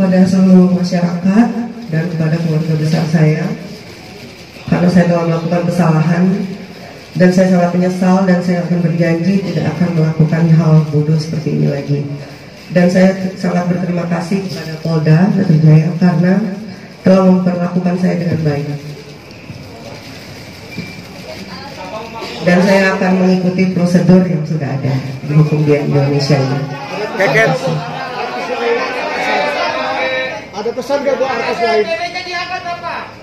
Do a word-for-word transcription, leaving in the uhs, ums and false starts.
kepada seluruh masyarakat dan kepada keluarga besar saya, karena saya telah melakukan kesalahan dan saya sangat menyesal, dan saya akan berjanji tidak akan melakukan hal bodoh seperti ini lagi. Dan saya sangat berterima kasih kepada Polda Metro Jaya karena telah memperlakukan saya dengan baik. Dan saya akan mengikuti prosedur yang sudah ada di hukum di Indonesia ini. Keket. Ada pesan gak buat artis lain?